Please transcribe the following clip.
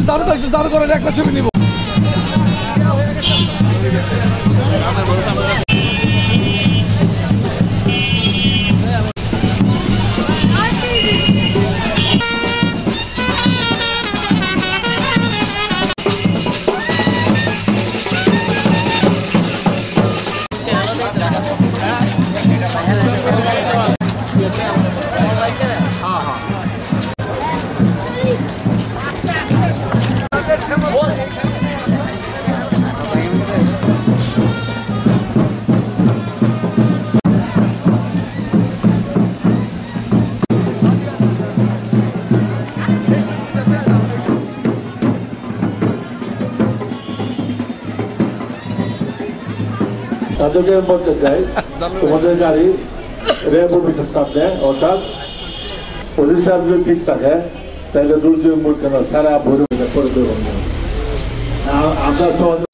দাঁড় করে একটা ছবি নিব। তাদেরকে বলতে চাই তোমাদের গাড়ি র্যাব অফিসের সামনে, অর্থাৎ পজিশন যদি ঠিক থাকে তাহলে দুর্যোগ মুখ কেন সারা ভোর করে দেবো আমরা।